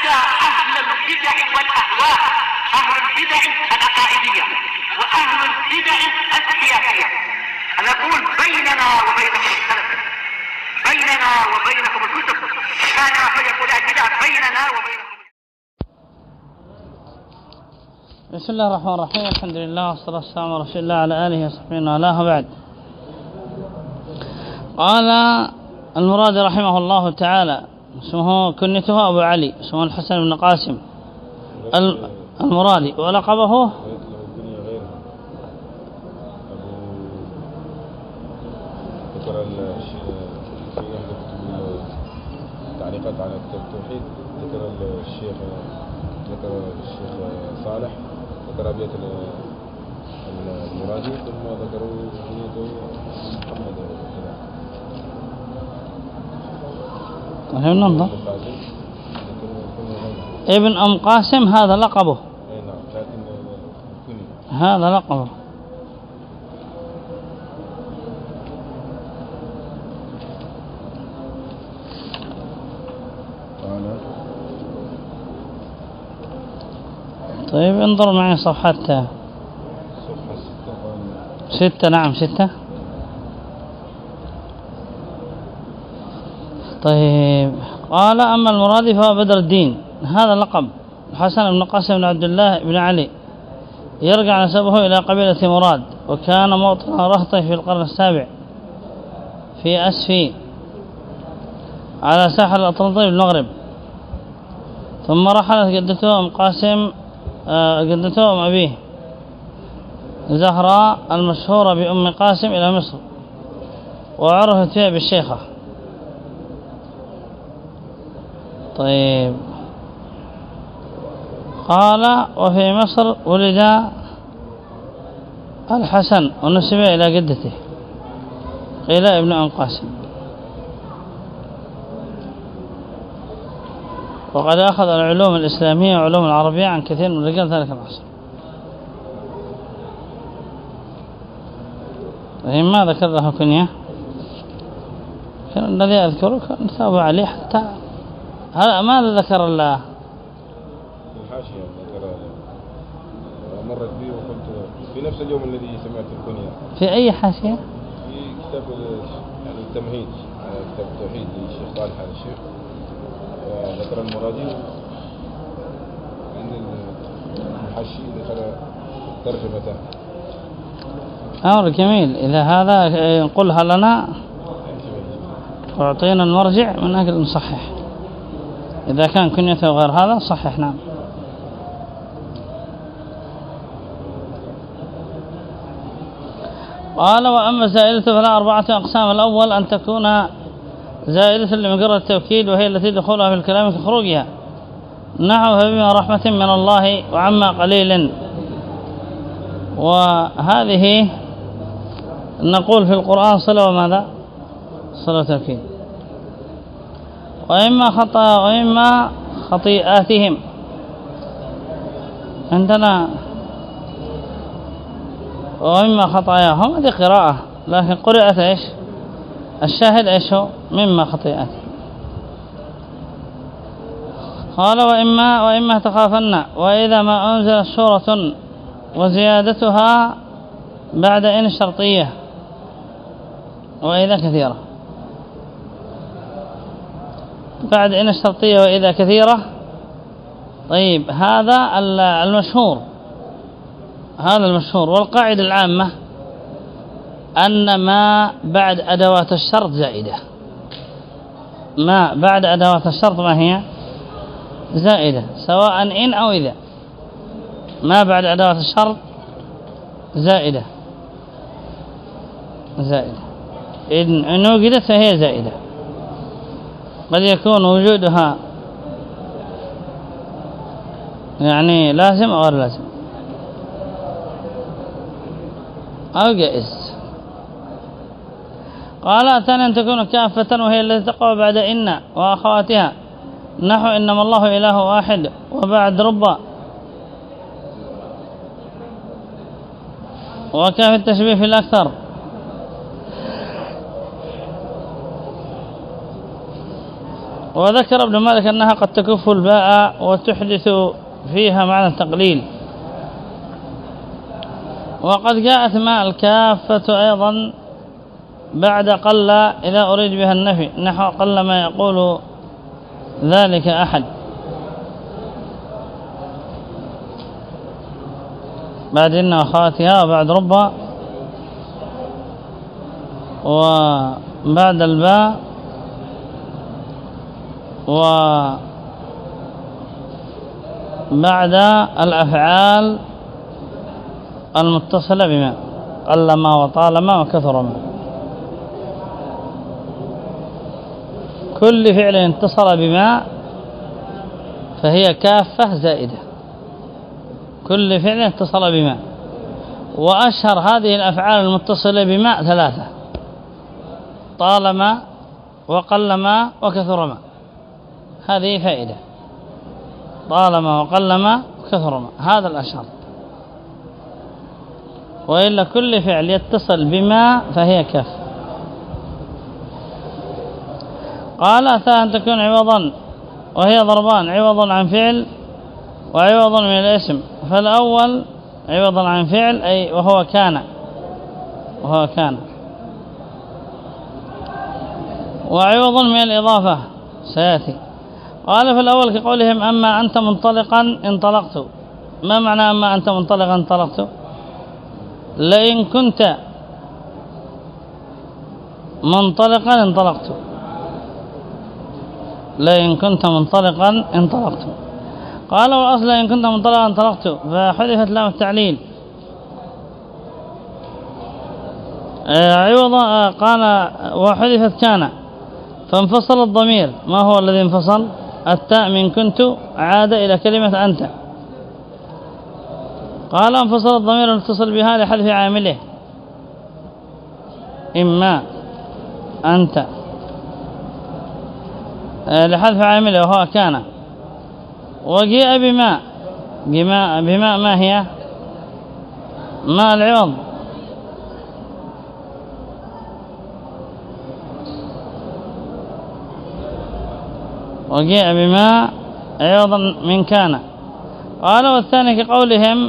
حتى أهل البدع والأهواء، أهل البدع العقائدية وأهل البدع السياسية، أنا أقول بيننا وبينكم السلف، بيننا وبينكم الكتب، كان فيقول البدع بيننا وبينكم. بسم الله الرحمن الرحيم، الحمد لله والصلاة والسلام على رسول الله على آله وصحبه وعلاه بعد. قال المرادي رحمه الله تعالى، اسمه كنيته أبو علي، اسمه الحسن بن قاسم المرادي، ولقبه تعليقات على كتاب التوحيد. ذكر الشيخ صالح، ذكر أبيات المرادي، ثم ذكروا كنيته محمد ننظر ابن أم قاسم، هذا لقبه، هذا لقبه. طيب انظر معي صفحة 6. نعم 6. طيب قال أما المرادي فهو بدر الدين، هذا لقب الحسن بن قاسم بن عبد الله بن علي، يرجع نسبه إلى قبيلة مراد، وكان موطن رهطه في القرن السابع في أسفي على ساحل الأطلنطي بالمغرب. ثم رحلت جدته أم قاسم، جدته أم أبيه زهراء المشهورة بأم قاسم إلى مصر، وعرفت فيها بالشيخة. طيب قال وفي مصر ولد الحسن ونسب إلى جدته، قيل ابن أم قاسم، وقد أخذ العلوم الإسلامية وعلوم العربية عن كثير من رجال ذلك العصر. طيب ما ذكر له كنية؟ الذي أذكره كان أبو علي، حتى هذا ماذا ذكر الله؟ الحاشية مرت بي وقلت في نفس اليوم الذي سمعت الكنية. في أي حاشية؟ في كتاب يعني التمهيد على كتاب التوحيد للشيخ صالح على الشيخ، ذكر المرادي عند الحاشي، ذكر ترجمته. أمر جميل، إذا هذا نقولها لنا وأعطينا المرجع من أجل نصحح، إذا كان كنيته غير هذا صحح. نعم. قال وأما زائدة فلا 4 أقسام. الأول أن تكون زائدة لمجرد التوكيد، وهي التي دخولها في الكلام كخروجها، نحو فبما رحمة من الله وعما قليل، وهذه نقول في القرآن صلة وماذا؟ صلة توكيد. وإما خطيئاتهم، عندنا وإما خطاياهم، هذه قراءة، لكن قرأت إيش؟ الشاهد إيش هو؟ مما خطيئاتهم. قال وإما تخافن، وإذا ما أنزلت سورة وزيادتها بعد إن الشرطية، وإذا كثيرة، بعد إن الشرطية وإذا كثيرة. طيب هذا المشهور، هذا المشهور. والقاعدة العامة أن ما بعد أدوات الشرط زائدة، ما بعد أدوات الشرط ما هي؟ زائدة، سواء إن أو إذا. ما بعد أدوات الشرط زائدة، إن وجدت فهي زائدة. قد يكون وجودها يعني لازم أو غير لازم أو جائز. قال ثانيا أن تكون كافة، وهي التي تقع بعد إن وأخواتها، نحو إنما الله إله واحد، وبعد رب، وكافي التشبيه في الأكثر. وذكر ابن مالك أنها قد تكف الباء وتحدث فيها معنى التقليل. وقد جاءت مع الكافة أيضا بعد قل إذا أريد بها النفي، نحو قل ما يقول ذلك أحد. بعد إن أخواتها وبعد ربا وبعد الباء وبعد الأفعال المتصلة بما قلما وطالما وكثرما. كل فعل اتصل بما فهي كافة زائدة، كل فعل اتصل بما. وأشهر هذه الأفعال المتصلة بما ثلاثة: طالما وقلما وكثرما. هذه فائدة: طالما وقلما وكثرما، هذا الأشهر. وإلا كل فعل يتصل بما فهي كافة. قال أن تكون عوضا، وهي ضربان: عوض عن فعل وعوض من الاسم. فالأول عوض عن فعل أي وهو كان، وعوض من الإضافة سيأتي. قال فالأول كقولهم: أما أنت منطلقا انطلقت. ما معنى أما أنت منطلقا انطلقت؟ لئن كنت منطلقا انطلقت، لئن كنت منطلقا انطلقت. قال والأصل إن كنت منطلقا انطلقت، فحذفت لام التعليل. عوضا قال وحذفت كان، فانفصل الضمير. ما هو الذي انفصل؟ التاء من كنت عاد إلى كلمة أنت. قال انفصل الضمير المتصل بها لحذف عامله، إما أنت، لحذف عامله وهو كان. وجيء بما، بما ما هي؟ ما العوض؟ وجيء بما عوضا من كان. قال والثاني كقولهم: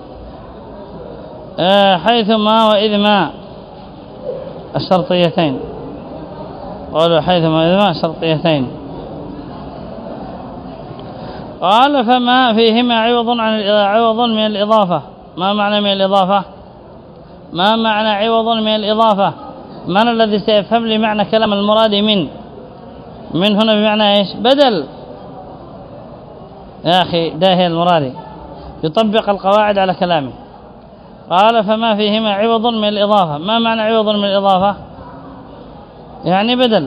حيثما وإذ ما الشرطيتين. قالوا حيثما وإذ ما الشرطيتين. قال فما فيهما عوض من الإضافة. ما معنى من الإضافة؟ ما معنى عوض من الإضافة؟ من الذي سيفهم لي معنى كلام المراد من هنا بمعنى إيش؟ بدل. يا أخي داهي المرادي يطبق القواعد على كلامه. قال فما فيهما عوض من الإضافة. ما معنى عوض من الإضافة؟ يعني بدل.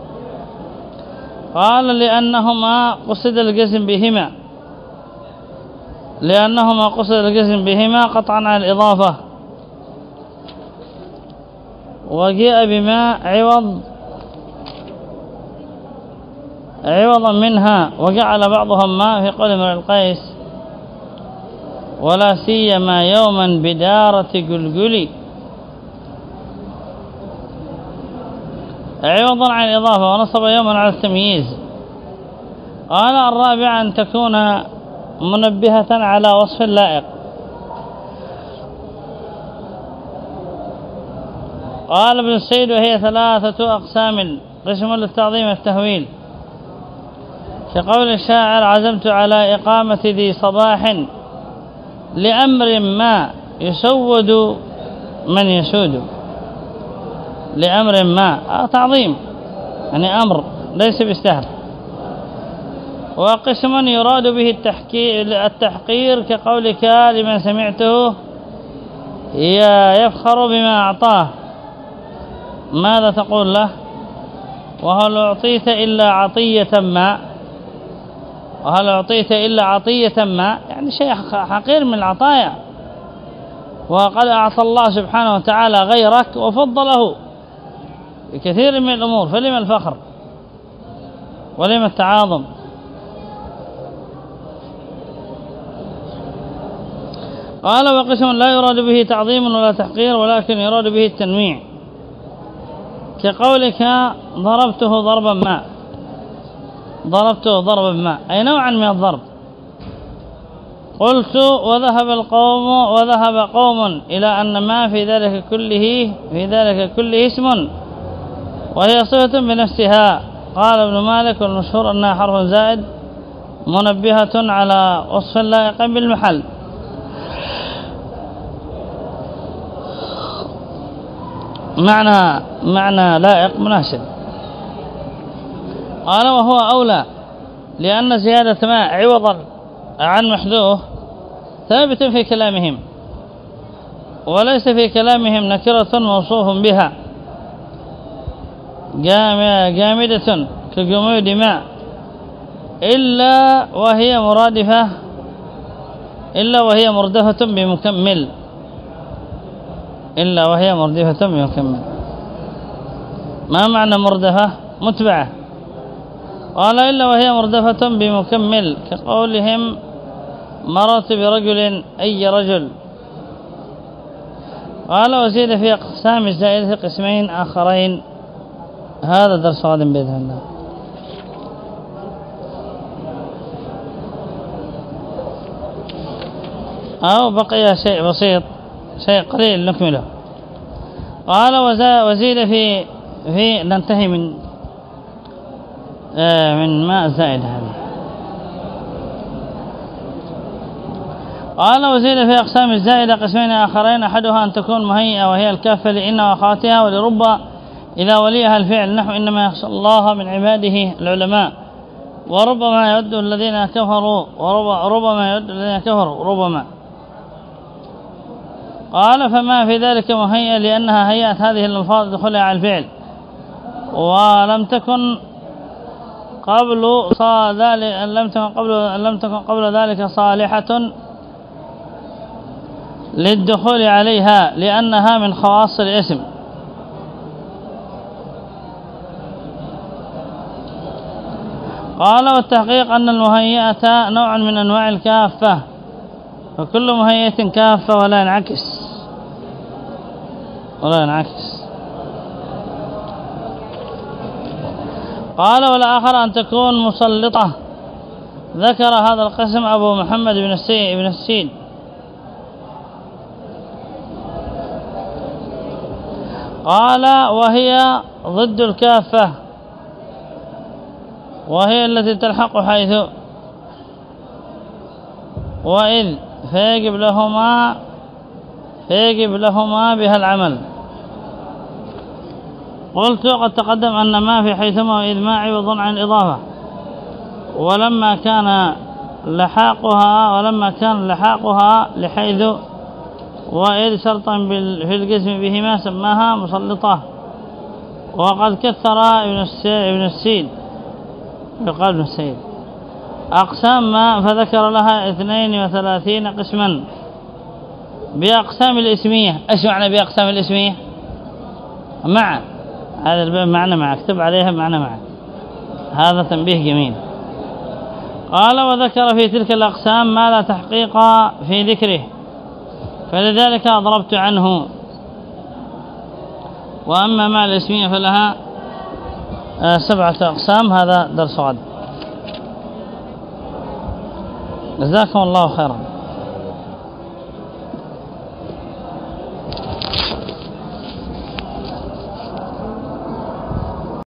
قال لأنهما قصد الجزم بهما، لأنهما قصد الجزم بهما قطعا عن الإضافة. وجاء بما عوضا منها، وجعل بعضهم ما في قول امرئ القيس: ولا سيما يوما بدارة قلقلي. عوضا عن الإضافة، ونصب يوما على التمييز. قال الرابع أن تكون منبهة على وصف لائق. قال ابن السيد: وهي ثلاثة أقسام: قسم للتعظيم والتهويل، كقول الشاعر: عزمت على إقامة ذي صباح لأمر ما يسود من يسود. لأمر ما تعظيم، يعني أمر ليس بالسهل. وقسم يراد به التحقير، كقولك لمن سمعته يفخر بما أعطاه، ماذا تقول له؟ وهل أعطيت إلا عطية ما، وهل أعطيت إلا عطية ما، يعني شيء حقير من العطايا. وقد أعطى الله سبحانه وتعالى غيرك وفضله بكثير من الأمور، فلما الفخر ولما التعاظم؟ قال وقسم لا يراد به تعظيم ولا تحقير، ولكن يراد به التنويع، كقولك ضربته ضربا ما، ضربته ضرب بماء، أي نوعا من الضرب. قلت وذهب قوم إلى أن ما في ذلك كله اسم وهي صفة بنفسها. قال ابن مالك والمشهور أنها حرف زائد منبهة على وصف لائق بالمحل. معنى لائق مناسب. قال وهو أولى لأن زيادة ما عوضا عن محذوف ثابت في كلامهم، وليس في كلامهم نكرة موصوف بها جامدة كجمود ماء إلا وهي مردفة بمكمل. ما معنى مردفة؟ متبعة. قال إلا وهي مردفة بمكمل، كقولهم مررت برجل أي رجل. قال وزيد في أقسام الزائدة قسمين آخرين. هذا درس غد بإذن الله. أو بقي شيء بسيط، شيء قليل نكمله. قال وزيد في ننتهي من ماء زائد هذا. قال وزيد في أقسام الزائدة قسمين آخرين، أحدها أن تكون مهيئة وهي الكافة لإن وأخواتها، ولرب إذا وليها الفعل نحو إنما يخشى الله من عباده العلماء، وربما يود الذين كفروا ربما. قال فما في ذلك مهيئة لأنها هيأت هذه الألفاظ دخولها على الفعل، ولم تكن قبل ذلك صالحة للدخول عليها لأنها من خواص الاسم. قال والتحقيق أن المهيئة نوع من أنواع الكافة، فكل مهيئة كافة ولا ينعكس. قال والآخر أن تكون مسلطة. ذكر هذا القسم أبو محمد بن السين. قال وهي ضد الكافة، وهي التي تلحق حيث وإذ فيجب لهما بها العمل. قلت قد تقدم أن ما في حيثما وإذ ما عوض عن الإضافة، ولما كان لحاقها لحيث وإذ شرطا في القسم بهما سماها مسلطة. وقد كثر ابن السيد أقسام ما فذكر لها 32 قسما بأقسام الاسمية. ايش معنى بأقسام الاسمية؟ مع هذا الباب معنى مع، اكتب عليها معنى مع، هذا تنبيه جميل. قال وذكر في تلك الأقسام ما لا تحقيق في ذكره، فلذلك أضربت عنه. وأما مع الاسمية فلها 7 أقسام. هذا درس غد. جزاكم الله خيرا.